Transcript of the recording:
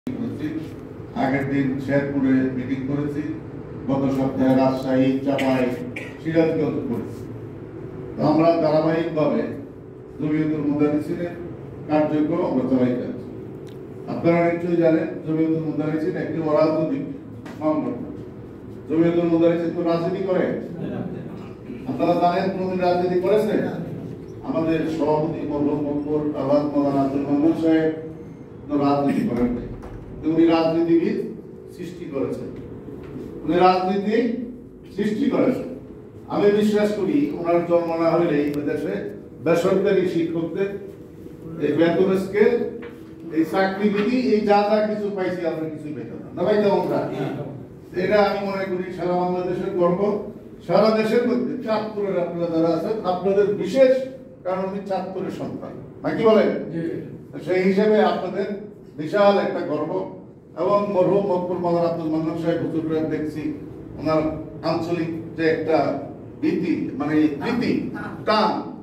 আগের দিন শেরপুরে মিটিং করেছি, গত সপ্তাহে রাজশাহী, চাপাই, সিরাজগঞ্জ করেছি। আমরা ধারাবাহিকভাবে জমিয়তুল মুদারিসিনের কার্যক্রম আমরা চালাই যাচ্ছি। আপনারা নিশ্চয়ই জানেন জমিয়তুল মুদারিসিন একটি অরাজনৈতিক সংগঠন। জমিয়তুল মুদারিসিন তো রাজনীতি করে, আপনারা জানেন কোনদিন রাজনীতি করেছে? আমাদের সভাপতি মরহুম মকবুল আবাদ মাওলানা আব্দুল মান্নান সাহেব তো রাজনীতি করেন নাই, উনি রাজনীতিবিদ সৃষ্টি করেছেন, উনি রাজনীতি সৃষ্টি করেছেন। আমি বিশ্বাস করি ওনার জন্ম না হলে এই দেশে বেসরকারি শিক্ষকদের এই বেতন স্কেল, এই চাকরি বিধি, এই যা যা কিছু পাইছি আমরা কিছু পেতাম না ভাই। আমরা এটা আমি মনে করি সারা বাংলাদেশের গর্ব। সারা দেশের মধ্যে চাঁদপুরের আপনারা যারা আছেন আপনাদের বিশেষ, কারণ উনি চাঁদপুরের সন্তান নাকি বলেন, সেই হিসেবে আপনাদের বিশাল একটা গর্ব। এবং মরহুম মকবুল মাওলানা আব্দুল মান্নান সাহেব হুজুররা দেখছি ওনার আঞ্চলিক যে একটা রীতি, মানে রীতি টান,